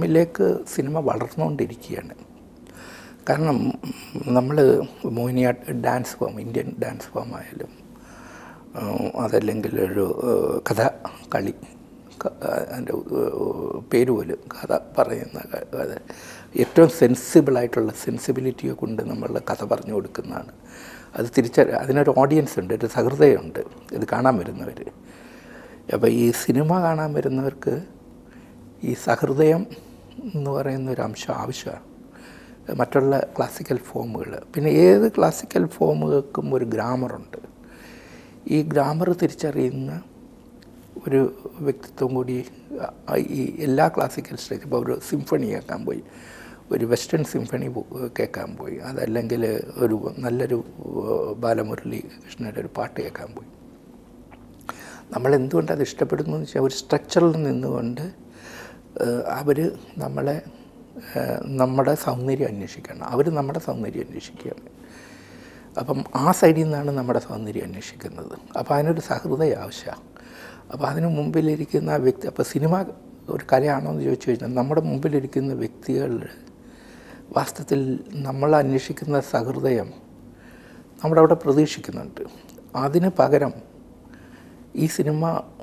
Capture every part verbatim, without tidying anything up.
ഫോമിലേക്ക് സിനിമ വളർന്നുകൊണ്ടിരിക്കുകയാണ്. കാരണം നമ്മൾ Mohiniyattam dance form, Indian dance form ആയാലും അതല്ലെങ്കിൽ ഒരു കഥ കളി, അതിൻ്റെ പേര് പോലും കഥ പറയുന്ന കഥ ഏറ്റവും സെൻസിബിളായിട്ടുള്ള സെൻസിബിലിറ്റിയെ കൊണ്ട് നമ്മൾ കഥ പറഞ്ഞു കൊടുക്കുന്നതാണ്. അത് തിരിച്ചറി അതിനൊരു ഓഡിയൻസ് ഉണ്ട്, ഒരു സഹൃദയമുണ്ട് ഇത് കാണാൻ വരുന്നവർ. അപ്പോൾ ഈ സിനിമ കാണാൻ വരുന്നവർക്ക് ഈ സഹൃദയം എന്ന് പറയുന്ന ഒരു അംശം ആവശ്യമാണ്. മറ്റുള്ള ക്ലാസിക്കൽ ഫോമുകൾ, പിന്നെ ഏത് ക്ലാസിക്കൽ ഫോമുകൾക്കും ഒരു ഗ്രാമറുണ്ട്. ഈ ഗ്രാമർ തിരിച്ചറിയുന്ന ഒരു വ്യക്തിത്വം കൂടി ഈ എല്ലാ ക്ലാസിക്കൽ സ്റ്റേജ്, ഇപ്പോൾ ഒരു സിംഫണി കേൾക്കാൻ പോയി, ഒരു വെസ്റ്റേൺ സിംഫണി കേൾക്കാൻ പോയി, അതല്ലെങ്കിൽ ഒരു നല്ലൊരു ബാലമുരളി കൃഷ്ണയുടെ ഒരു പാട്ട് കേൾക്കാൻ പോയി, നമ്മളെന്തുകൊണ്ട് അത് ഇഷ്ടപ്പെടുന്നു എന്ന് വെച്ചാൽ ഒരു സ്ട്രക്ചറിൽ നിന്നുകൊണ്ട് അവർ നമ്മളെ നമ്മുടെ സൗന്ദര്യം അന്വേഷിക്കണം, അവർ നമ്മുടെ സൗന്ദര്യം അന്വേഷിക്കുകയാണ്. അപ്പം ആ സൈഡിൽ നിന്നാണ് നമ്മുടെ സൗന്ദര്യം അന്വേഷിക്കുന്നത്. അപ്പോൾ അതിനൊരു സഹൃദയ ആവശ്യമാണ്. അപ്പോൾ അതിന് മുമ്പിലിരിക്കുന്ന ആ വ്യക്തി, അപ്പോൾ സിനിമ ഒരു കലയാണോ എന്ന് ചോദിച്ചു കഴിഞ്ഞാൽ നമ്മുടെ മുമ്പിലിരിക്കുന്ന വ്യക്തികൾ വാസ്തവത്തിൽ നമ്മൾ അന്വേഷിക്കുന്ന സഹൃദയം നമ്മളവിടെ പ്രതീക്ഷിക്കുന്നുണ്ട്. അതിന് പകരം ഈ സിനിമ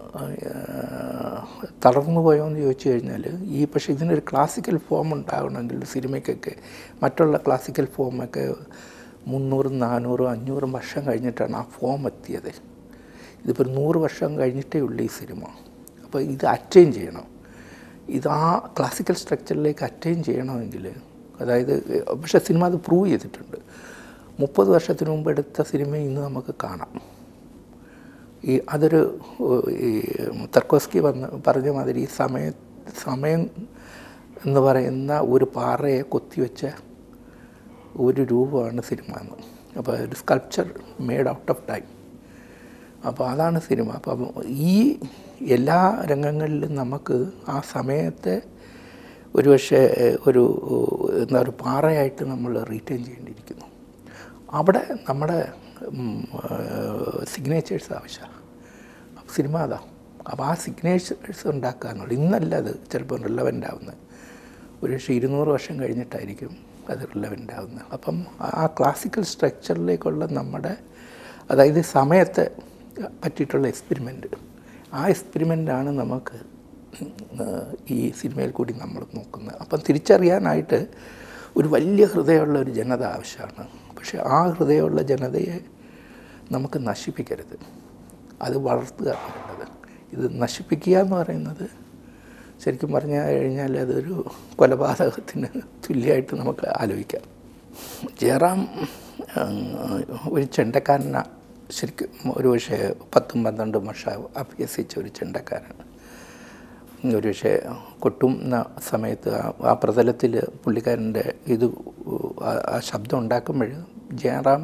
തളർന്നു പോയോ എന്ന് ചോദിച്ചു കഴിഞ്ഞാൽ ഈ പക്ഷേ ഇതിനൊരു ക്ലാസിക്കൽ ഫോം ഉണ്ടാകണമെങ്കിൽ സിനിമയ്ക്കൊക്കെ മറ്റുള്ള ക്ലാസിക്കൽ ഫോമൊക്കെ മുന്നൂറും നാനൂറും അഞ്ഞൂറും വർഷം കഴിഞ്ഞിട്ടാണ് ആ ഫോം എത്തിയത്. ഇതിപ്പോൾ നൂറ് വർഷം കഴിഞ്ഞിട്ടേ ഉള്ളൂ ഈ സിനിമ. അപ്പോൾ ഇത് അറ്റൈൻ ചെയ്യണം, ഇത് ആ ക്ലാസിക്കൽ സ്ട്രക്ചറിലേക്ക് അറ്റൈൻ ചെയ്യണമെങ്കിൽ, അതായത് പക്ഷേ സിനിമ അത് പ്രൂവ് ചെയ്തിട്ടുണ്ട്. മുപ്പത് വർഷത്തിന് മുമ്പ് എടുത്ത സിനിമ ഇന്ന് നമുക്ക് കാണാം. ഈ അതൊരു ഈ തർക്കോസ്കി വന്ന് പറഞ്ഞ മാതിരി ഈ സമയ സമയം എന്ന് പറയുന്ന ഒരു പാറയെ കൊത്തിവെച്ച ഒരു രൂപമാണ് സിനിമ എന്ന്. അപ്പോൾ ഒരു sculpture made out of time. അപ്പോൾ അതാണ് സിനിമ. അപ്പം ഈ എല്ലാ രംഗങ്ങളിലും നമുക്ക് ആ സമയത്തെ ഒരുപക്ഷെ ഒരു എന്താ ഒരു പാറയായിട്ട് നമ്മൾ റീറ്റെയിൻ ചെയ്യേണ്ടിയിരിക്കുന്നു. അവിടെ നമ്മുടെ സിഗ്നേച്ചേഴ്സ് ആവശ്യമാണ്. സിനിമ അതാ. അപ്പോൾ ആ സിഗ്നേച്ചേഴ്സ് ഉണ്ടാക്കുക എന്നുള്ളത് ഇന്നല്ല അത് ചിലപ്പോൾ റിലവൻ്റ് ആവുന്നത്, ഒരു പക്ഷേ ഇരുന്നൂറ് വർഷം കഴിഞ്ഞിട്ടായിരിക്കും അത് റിലവൻ്റ് ആവുന്നത്. അപ്പം ആ ക്ലാസിക്കൽ സ്ട്രക്ചറിലേക്കുള്ള നമ്മുടെ, അതായത് സമയത്തെ പറ്റിയിട്ടുള്ള എക്സ്പെരിമെൻറ്റ്, ആ എക്സ്പെരിമെൻ്റാണ് നമുക്ക് ഈ സിനിമയിൽ കൂടി നമ്മൾ നോക്കുന്നത്. അപ്പം തിരിച്ചറിയാനായിട്ട് ഒരു വലിയ ഹൃദയമുള്ള ഒരു ജനത ആവശ്യമാണ്. പക്ഷേ ആ ഹൃദയമുള്ള ജനതയെ നമുക്ക് നശിപ്പിക്കരുത്, അത് വളർത്തുക എന്നുള്ളത്. ഇത് നശിപ്പിക്കുക എന്ന് പറയുന്നത് ശരിക്കും പറഞ്ഞു കഴിഞ്ഞാൽ അതൊരു കൊലപാതകത്തിന് തുല്യമായിട്ട് നമുക്ക് ആലോചിക്കാം. ജയറാം ഒരു ചെണ്ടക്കാരനാണ്, ശരിക്കും ഒരു പക്ഷേ പത്തും പന്ത്രണ്ടും വർഷം അഭ്യസിച്ച ഒരു ചെണ്ടക്കാരനാണ്. ഒരു പക്ഷേ കൊട്ടുന്ന സമയത്ത് ആ പ്രതലത്തിൽ പുള്ളിക്കാരൻ്റെ ഇത് ആ ശബ്ദം ഉണ്ടാക്കുമ്പോൾ ജയറാം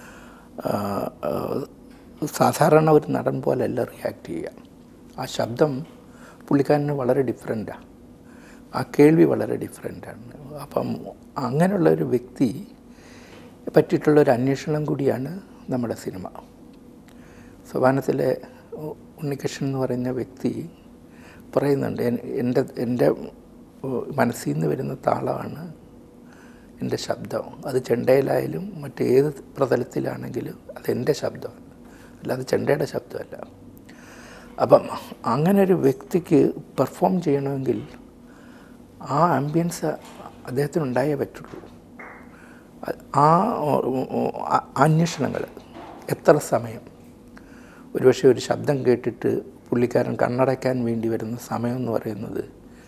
സാധാരണ ഒരു നടൻ പോലെയല്ല റിയാക്ട് ചെയ്യുക. ആ ശബ്ദം പുള്ളിക്കാരന് വളരെ ഡിഫറെൻറ്റാണ്, ആ കേൾവി വളരെ ഡിഫറെൻറ്റാണ്. അപ്പം അങ്ങനെയുള്ള ഒരു വ്യക്തി പറ്റിയിട്ടുള്ളൊരു അന്വേഷണം കൂടിയാണ് നമ്മുടെ സിനിമ. സോപാനത്തിലെ ഉണ്ണികൃഷ്ണൻ എന്ന് പറയുന്ന വ്യക്തി പറയുന്നുണ്ട്, എൻ്റെ എൻ്റെ മനസ്സിൽ നിന്ന് വരുന്ന താളമാണ് എൻ്റെ ശബ്ദം. അത് ചെണ്ടയിലായാലും മറ്റേത് പ്രതലത്തിലാണെങ്കിലും അതെൻ്റെ ശബ്ദമാണ്, അല്ലാതെ ചെണ്ടയുടെ ശബ്ദമല്ല. അപ്പം അങ്ങനെ ഒരു വ്യക്തിക്ക് പെർഫോം ചെയ്യണമെങ്കിൽ ആ ആംബിയൻസ് അദ്ദേഹത്തിന് ഉണ്ടായേ പറ്റുള്ളൂ. ആ അന്വേഷണങ്ങൾ എത്ര സമയം, ഒരുപക്ഷെ ഒരു ശബ്ദം കേട്ടിട്ട് പുള്ളിക്കാരൻ കണ്ണടയ്ക്കാൻ വേണ്ടി വരുന്ന സമയം എന്ന് പറയുന്നത്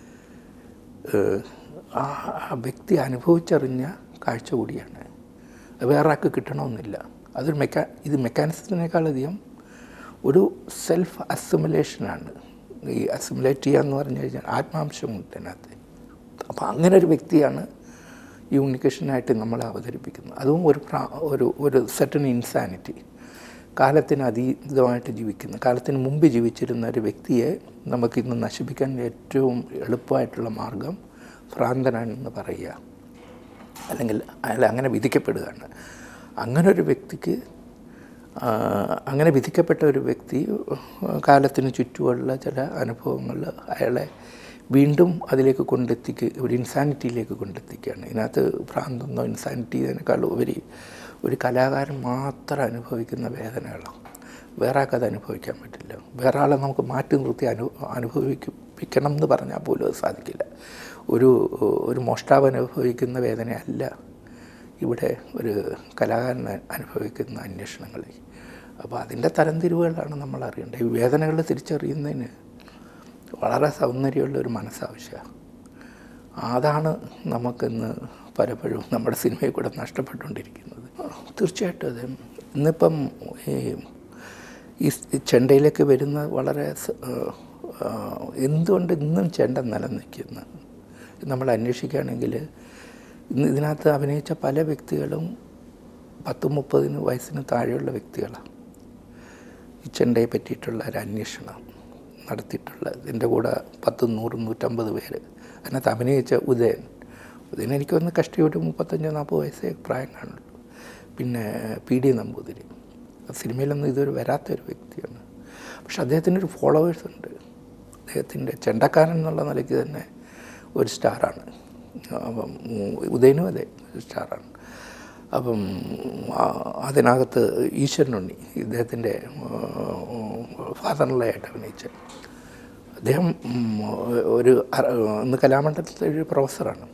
ആ വ്യക്തി അനുഭവിച്ചറിഞ്ഞ കാഴ്ച കൂടിയാണ്. വേറെ ആൾക്ക് കിട്ടണമെന്നില്ല. അതൊരു മെക്കാ ഇത് മെക്കാനിസത്തിനേക്കാളധികം ഒരു സെൽഫ് അസിമുലേഷനാണ്. ഈ അസിമുലേറ്റ് ചെയ്യുക എന്ന് പറഞ്ഞു കഴിഞ്ഞാൽ ആത്മാംശമുണ്ട് അതിനകത്ത്. അപ്പോൾ അങ്ങനെ ഒരു വ്യക്തിയാണ് ഈ ഉണ്ണികൃഷ്ണനായിട്ട് നമ്മളെ അവതരിപ്പിക്കുന്നത്. അതും ഒരു ഒരു ഒരു സെർട്ടൻ ഇൻസാനിറ്റി, കാലത്തിന് അതീതമായിട്ട് ജീവിക്കുന്ന, കാലത്തിന് മുമ്പ് ജീവിച്ചിരുന്ന ഒരു വ്യക്തിയെ നമുക്കിന്ന് നശിപ്പിക്കാൻ ഏറ്റവും എളുപ്പമായിട്ടുള്ള മാർഗം ഭ്രാന്തനാണെന്ന് പറയുക, അല്ലെങ്കിൽ അയാൾ അങ്ങനെ വിധിക്കപ്പെടുകയാണ്. അങ്ങനൊരു വ്യക്തിക്ക്, അങ്ങനെ വിധിക്കപ്പെട്ട ഒരു വ്യക്തി കാലത്തിന് ചുറ്റുമുള്ള ചില അനുഭവങ്ങൾ അയാളെ വീണ്ടും അതിലേക്ക് കൊണ്ടെത്തിക്ക് ഒരു ഇൻസാനിറ്റിയിലേക്ക് കൊണ്ടെത്തിക്കുകയാണ്. ഇതിനകത്ത് ഭ്രാന്തെന്നോ ഇൻസാനിറ്റി ഇതിനേക്കാൾ ഉപരി ഒരു കലാകാരൻ മാത്രം അനുഭവിക്കുന്ന വേദനകളാണ്. വേറെ ആൾക്ക് അത് അനുഭവിക്കാൻ പറ്റില്ല. വേറെ ആളെ നമുക്ക് മാറ്റി നിർത്തി അനു അനുഭവിപ്പിക്കണം എന്ന് പറഞ്ഞാൽ പോലും അത് സാധിക്കില്ല. ഒരു ഒരു മോഷ്ടാവ് അനുഭവിക്കുന്ന വേദനയല്ല ഇവിടെ ഒരു കലാകാരൻ അനുഭവിക്കുന്ന അന്വേഷണങ്ങൾ. അപ്പോൾ അതിൻ്റെ തരംതിരിവുകളാണ് നമ്മൾ അറിയേണ്ടത്. ഈ വേദനകൾ തിരിച്ചറിയുന്നതിന് വളരെ സൗന്ദര്യമുള്ളൊരു മനസ്സാവശ്യമാണ്. അതാണ് നമുക്കിന്ന് പലപ്പോഴും നമ്മുടെ സിനിമയിൽ കൂടെ നഷ്ടപ്പെട്ടുകൊണ്ടിരിക്കുന്നത്. തീർച്ചയായിട്ടും അത് ഇന്നിപ്പം ഈ ഈ ചെണ്ടയിലേക്ക് വരുന്ന വളരെ എന്തുകൊണ്ട് ഇന്നും ചെണ്ട നിലനിൽക്കുന്നു നമ്മൾ അന്വേഷിക്കുകയാണെങ്കിൽ ഇന്ന് ഇതിനകത്ത് അഭിനയിച്ച പല വ്യക്തികളും പത്തും മുപ്പതിന് വയസ്സിന് താഴെയുള്ള വ്യക്തികളാണ്. ഈ ചെണ്ടയെ പറ്റിയിട്ടുള്ള ഒരു അന്വേഷണം നടത്തിയിട്ടുള്ള എൻ്റെ കൂടെ പത്തും നൂറും നൂറ്റമ്പത് പേര് അതിനകത്ത് അഭിനയിച്ച ഉദയൻ ഉദയൻ എനിക്കൊന്ന് കഷ്ടിയോട്ട് മുപ്പത്തഞ്ചോ നാൽപ്പത് വയസ്സേ പ്രായം കാണുള്ളൂ. പിന്നെ പി ഡി നമ്പൂതിരി സിനിമയിലൊന്നും ഇതുവരെ വരാത്തൊരു വ്യക്തിയാണ്. പക്ഷെ അദ്ദേഹത്തിൻ്റെ ഒരു ഫോളോവേഴ്സ് ഉണ്ട്. അദ്ദേഹത്തിൻ്റെ ചെണ്ടക്കാരൻ എന്നുള്ള നിലയ്ക്ക് തന്നെ ഒരു സ്റ്റാറാണ്. അപ്പം ഉദയനും അതെ സ്റ്റാറാണ്. അപ്പം അതിനകത്ത് ഈശ്വരനുണ്ണി ഇദ്ദേഹത്തിൻ്റെ ഫാദറിലായിട്ട് അഭിനയിച്ച അദ്ദേഹം ഒരു ഇന്ന് കലാമണ്ഡലത്തിലെ ഒരു പ്രൊഫസറാണ്.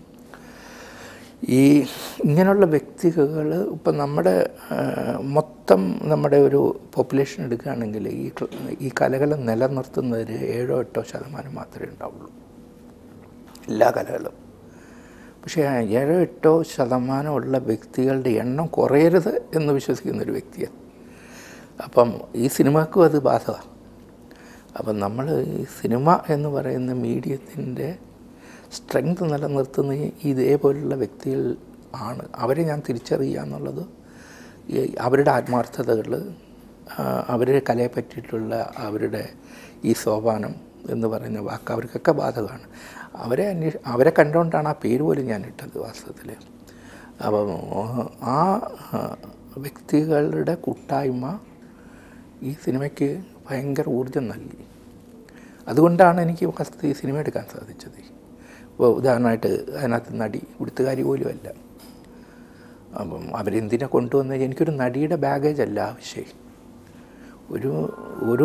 ഈ ഇങ്ങനെയുള്ള വ്യക്തികൾ ഇപ്പം നമ്മുടെ മൊത്തം നമ്മുടെ ഒരു പോപ്പുലേഷൻ എടുക്കുകയാണെങ്കിൽ ഈ ഈ കലകളെ നിലനിർത്തുന്നതിൽ ഏഴോ എട്ടോ ശതമാനം മാത്രമേ ഉണ്ടാവുള്ളൂ എല്ലാ കലകളും. പക്ഷേ ഏഴോ എട്ടോ ശതമാനമുള്ള വ്യക്തികളുടെ എണ്ണം കുറയരുത് എന്ന് വിശ്വസിക്കുന്നൊരു വ്യക്തിയാണ്. അപ്പം ഈ സിനിമക്കും അത് ബാധകമാണ്. അപ്പം നമ്മൾ ഈ സിനിമ എന്ന് പറയുന്ന മീഡിയത്തിൻ്റെ സ്ട്രെങ്ത് നിലനിർത്തുന്ന ഇതേപോലുള്ള വ്യക്തികൾ ആണ്. അവരെ ഞാൻ തിരിച്ചറിയുക എന്നുള്ളത് അവരുടെ ആത്മാർത്ഥതകൾ, അവരുടെ കലയെ പറ്റിയിട്ടുള്ള അവരുടെ ഈ സോപാനം എന്ന് പറയുന്ന വാക്ക് അവർക്കൊക്കെ ബാധകമാണ്. അവരെ അന്വേഷ അവരെ കണ്ടുകൊണ്ടാണ് ആ പേര് പോലും ഞാൻ ഇട്ടത് വാസ്തവത്തിൽ. അപ്പം ആ വ്യക്തികളുടെ കൂട്ടായ്മ ഈ സിനിമയ്ക്ക് ഭയങ്കര ഊർജം നൽകി. അതുകൊണ്ടാണ് എനിക്ക് ഫസ്റ്റ് ഈ സിനിമ എടുക്കാൻ സാധിച്ചത്. ഇപ്പോൾ ഉദാഹരണമായിട്ട് അതിനകത്ത് നടി ഉടുത്തുകാരി പോലും അല്ല. അപ്പം അവരെന്തിനെ കൊണ്ടുവന്നത് എനിക്കൊരു നടിയുടെ ബാഗേജ് അല്ല ആവശ്യം. ഒരു ഒരു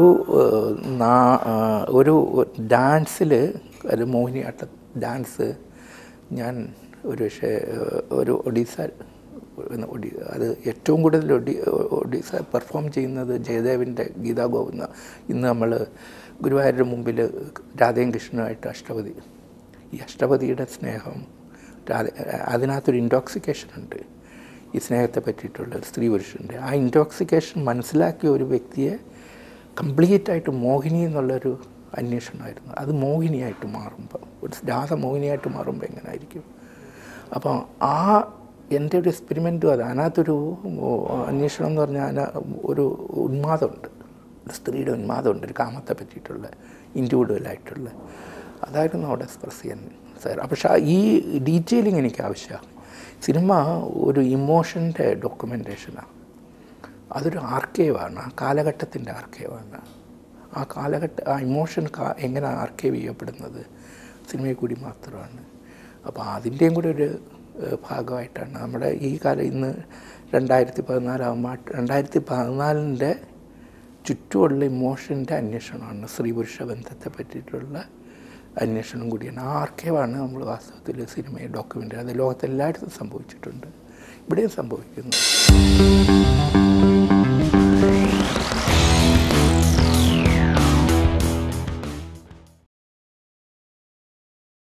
ഒരു ഡാൻസിൽ ഒരു മോഹിനിയാട്ട ഡാൻസ് ഞാൻ ഒരു പക്ഷേ ഒരു ഒഡീസ ഒഡി അത് ഏറ്റവും കൂടുതൽ ഒഡി ഒഡീസ പെർഫോം ചെയ്യുന്നത് ജയദേവിൻ്റെ ഗീതാ ഗോവിന്ദ. ഇന്ന് നമ്മൾ ഗുരുവായൂരിൻ്റെ മുമ്പിൽ രാധയും കൃഷ്ണനുമായിട്ട് അഷ്ടപതി, ഈ അഷ്ടപതിയുടെ സ്നേഹം രാധ അതിനകത്തൊരു ഇൻടോക്സിക്കേഷൻ ഉണ്ട് ഈ സ്നേഹത്തെ പറ്റിയിട്ടുള്ള സ്ത്രീ പുരുഷൻ്റെ. ആ ഇൻടോക്സിക്കേഷൻ മനസ്സിലാക്കിയ ഒരു വ്യക്തിയെ കംപ്ലീറ്റായിട്ട് മോഹിനി എന്നുള്ളൊരു അന്വേഷണമായിരുന്നു. അത് മോഹിനിയായിട്ട് മാറുമ്പോൾ ഒരു രാധ മോഹിനിയായിട്ട് മാറുമ്പോൾ എങ്ങനെയായിരിക്കും. അപ്പോൾ ആ എൻ്റെ ഒരു എക്സ്പെരിമെൻറ്റും അത് അതിനകത്തൊരു അന്വേഷണം എന്ന് പറഞ്ഞാൽ ഒരു ഉന്മാദമുണ്ട്, ഒരു സ്ത്രീയുടെ ഉന്മാദമുണ്ട്, ഒരു കാമത്തെ പറ്റിയിട്ടുള്ള ഇൻഡിവിജ്വലായിട്ടുള്ള അതായിരുന്നു അവിടെ എക്സ്പ്രസ് ചെയ്യാൻ സാർ. പക്ഷേ ഈ ഡീറ്റെയിലിംഗ് എനിക്ക് ആവശ്യമാണ്. സിനിമ ഒരു ഇമോഷൻ്റെ ഡോക്യുമെൻറ്റേഷനാണ്. അതൊരു ആർക്കൈവാണ്, ആ കാലഘട്ടത്തിൻ്റെ ആർക്കൈവാണ്. ആ കാലഘട്ട ആ ഇമോഷൻ എങ്ങനെ ആർക്കൈവ് ചെയ്യപ്പെടുന്നത് സിനിമയിൽ കൂടി മാത്രമാണ്. അപ്പോൾ അതിൻ്റെയും കൂടി ഒരു ഭാഗമായിട്ടാണ് നമ്മുടെ ഈ കാലം ഇന്ന് രണ്ടായിരത്തി പതിനാലാകുമ്പോൾ രണ്ടായിരത്തി പതിനാലിൻ്റെ ചുറ്റുമുള്ള ഇമോഷൻ്റെ അന്വേഷണമാണ് സ്ത്രീ പുരുഷ ബന്ധത്തെ പറ്റിയിട്ടുള്ള അന്വേഷണം കൂടിയാണ്. ആ ആർക്കൈവാണ് നമ്മൾ വാസ്തവത്തിൽ സിനിമയെ ഡോക്യുമെൻ്ററി അത് ലോകത്തെല്ലായിടത്തും സംഭവിച്ചിട്ടുണ്ട്, ഇവിടെയും സംഭവിക്കുന്നു.